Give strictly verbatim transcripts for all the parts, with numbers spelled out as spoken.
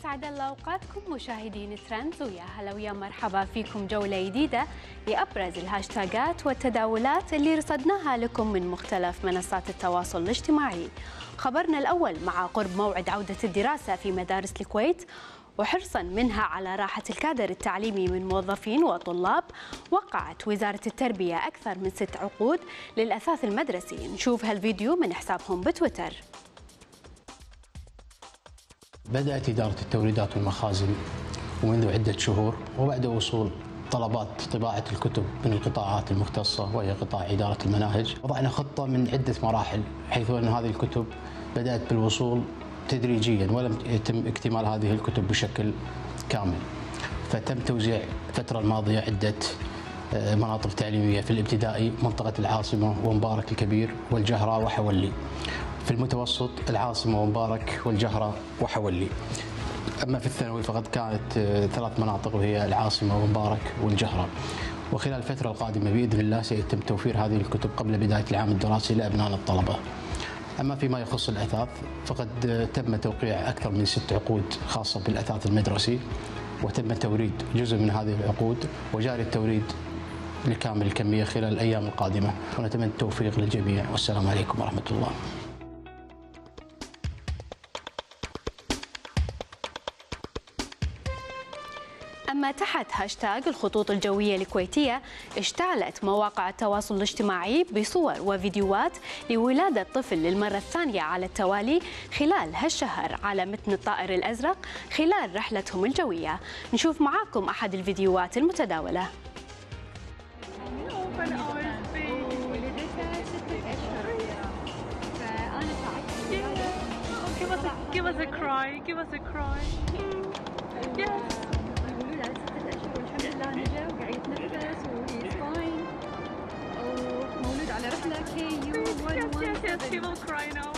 أسعد الله أوقاتكم مشاهدين ترندز، ويا هلا ويا مرحبا فيكم جولة جديدة لأبرز الهاشتاجات والتداولات اللي رصدناها لكم من مختلف منصات التواصل الاجتماعي. خبرنا الأول مع قرب موعد عودة الدراسة في مدارس الكويت وحرصا منها على راحة الكادر التعليمي من موظفين وطلاب، وقعت وزارة التربية أكثر من ست عقود للأثاث المدرسي. نشوف هالفيديو من حسابهم بتويتر. بدأت إدارة التوريدات والمخازن ومنذ عدة شهور وبعد وصول طلبات طباعة الكتب من القطاعات المختصة وهي قطاع إدارة المناهج، وضعنا خطة من عدة مراحل، حيث أن هذه الكتب بدأت بالوصول تدريجيا ولم يتم اكتمال هذه الكتب بشكل كامل. فتم توزيع الفترة الماضية عدة مناطق تعليمية في الابتدائي منطقة العاصمة ومبارك الكبير والجهراء وحولي، في المتوسط العاصمة ومبارك والجهراء وحولي. أما في الثانوي فقد كانت ثلاث مناطق وهي العاصمة ومبارك والجهراء. وخلال الفترة القادمة بإذن الله سيتم توفير هذه الكتب قبل بداية العام الدراسي لأبناء الطلبة. أما فيما يخص الأثاث فقد تم توقيع أكثر من ست عقود خاصة بالأثاث المدرسي، وتم توريد جزء من هذه العقود وجاري التوريد لكامل الكمية خلال الأيام القادمة، ونتمنى التوفيق للجميع، والسلام عليكم ورحمة الله. أما تحت هاشتاج الخطوط الجوية الكويتية، اشتعلت مواقع التواصل الاجتماعي بصور وفيديوهات لولادة طفل للمرة الثانية على التوالي خلال هالشهر على متن الطائر الأزرق خلال رحلتهم الجوية. نشوف معاكم أحد الفيديوهات المتداولة. Give us a cry, give us a cry. Yes. الحمد لله نجا وقاعد يتنفس وهي فاين، ومولود على رحلة كي يو واحد واحد سبعة. He will cry now.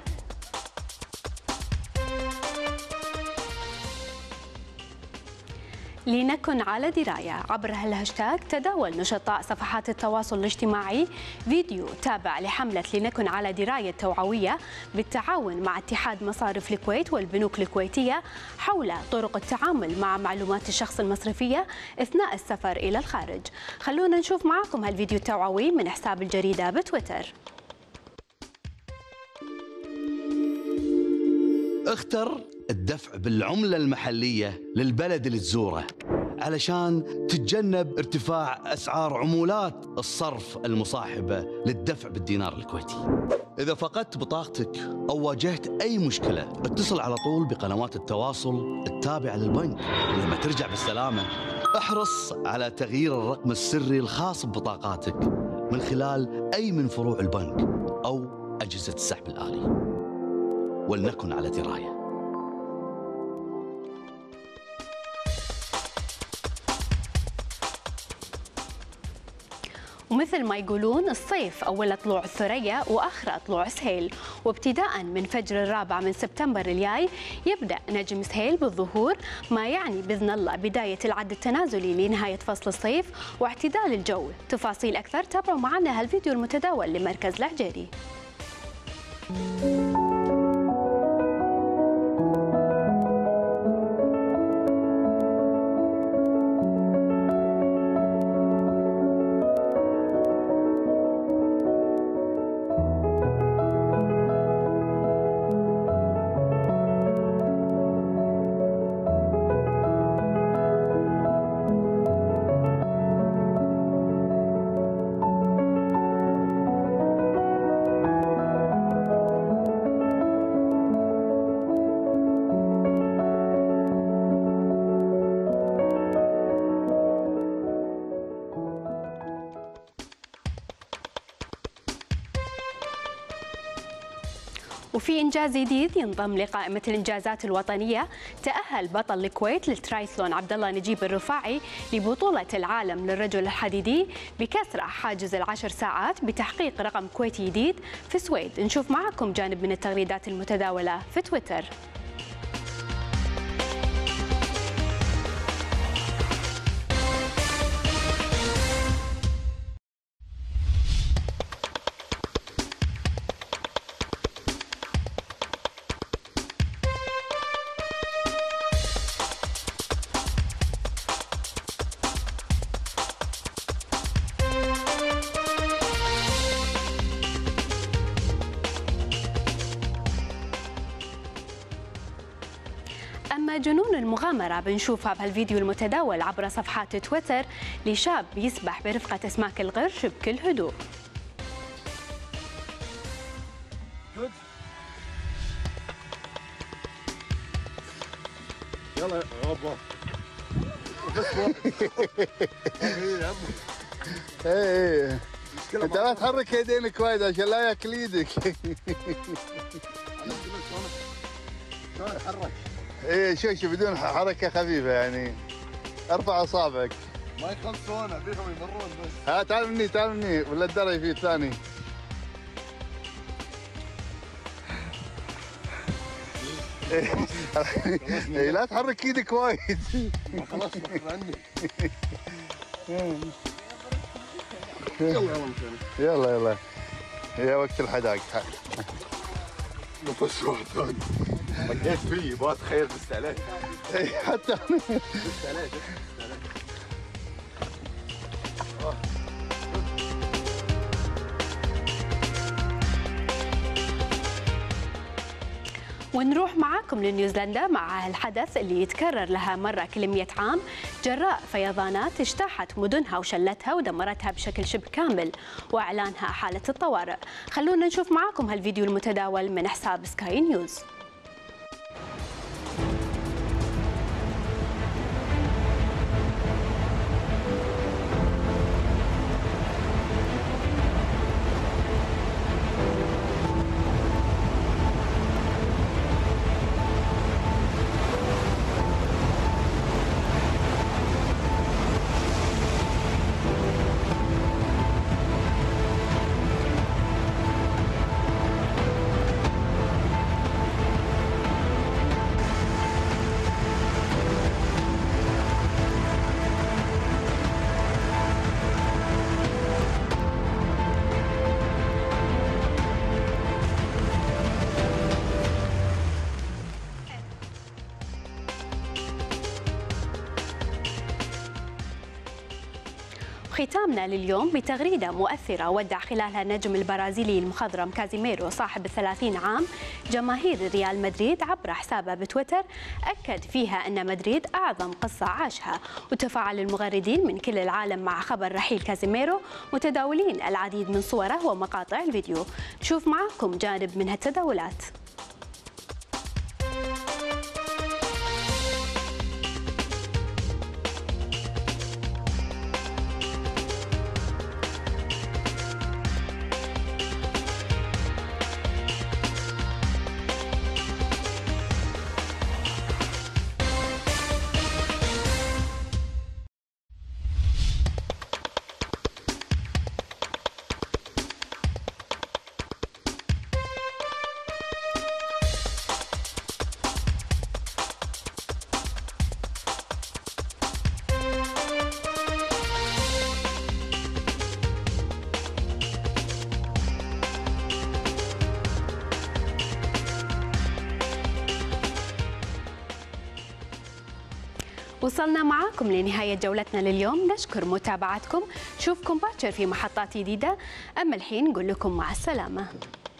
لنكن على دراية. عبر هالهاشتاج تداول نشطاء صفحات التواصل الاجتماعي فيديو تابع لحملة لنكن على دراية توعوية بالتعاون مع اتحاد مصارف الكويت والبنوك الكويتية حول طرق التعامل مع معلومات الشخص المصرفية أثناء السفر إلى الخارج. خلونا نشوف معكم هالفيديو التوعوي من حساب الجريدة بتويتر. اختر الدفع بالعملة المحلية للبلد اللي تزوره علشان تتجنب ارتفاع أسعار عمولات الصرف المصاحبة للدفع بالدينار الكويتي. إذا فقدت بطاقتك أو واجهت أي مشكلة اتصل على طول بقنوات التواصل التابعة للبنك. ولما ترجع بالسلامة احرص على تغيير الرقم السري الخاص ببطاقاتك من خلال أي من فروع البنك أو أجهزة السحب الآلي. ولنكن على دراية. ومثل ما يقولون الصيف أول طلوع الثريا وآخر طلوع سهيل، وابتداء من فجر الرابع من سبتمبر الجاي يبدأ نجم سهيل بالظهور، ما يعني بإذن الله بداية العد التنازلي لنهاية فصل الصيف واعتدال الجو. تفاصيل أكثر تابعوا معنا هالفيديو المتداول لمركز العجيري. وفي إنجاز جديد ينضم لقائمة الإنجازات الوطنية. تأهل بطل الكويت للترايثلون عبد الله نجيب الرفاعي لبطولة العالم للرجل الحديدي بكسر حاجز العشر ساعات بتحقيق رقم كويتي جديد في السويد. نشوف معكم جانب من التغريدات المتداولة في تويتر. أما جنون المغامرة بنشوفها بهالفيديو المتداول عبر صفحات تويتر لشاب يسبح برفقة أسماك القرش بكل هدوء. يلا يابا بس ايه انت لا تحرك يدينك وايد عشان لا ياكل ايدك. شلون اتحرك؟ ايه شوف شوف بدون حركه خفيفه يعني ارفع اصابعك. ما يخلصون ابيهم يمرون بس. ها تعال مني تعال مني ولا الدري فيه الثاني. ايه لا تحرك ايدك وايد. خلاص عني. يلا يلا يلا يا وقت الحداق. نفس واحد ثاني بقيت فيه ما اتخيل بس عليك. اي حتى انا بس عليك بس عليك. ونروح معاكم لنيوزيلندا مع هالحدث اللي يتكرر لها مرة كل مئة عام جراء فيضانات اجتاحت مدنها وشلتها ودمرتها بشكل شبه كامل وإعلانها حالة الطوارئ. خلونا نشوف معاكم هالفيديو المتداول من حساب سكاي نيوز. ختامنا لليوم بتغريدة مؤثرة ودع خلالها النجم البرازيلي المخضرم كازيميرو صاحب الثلاثين عام جماهير ريال مدريد عبر حسابه بتويتر، أكد فيها أن مدريد أعظم قصة عاشها، وتفاعل المغردين من كل العالم مع خبر رحيل كازيميرو متداولين العديد من صوره ومقاطع الفيديو. نشوف معكم جانب من هالتداولات. وصلنا معاكم لنهاية جولتنا لليوم، نشكر متابعتكم، نشوفكم باكر في محطات جديدة، أما الحين نقول لكم مع السلامة.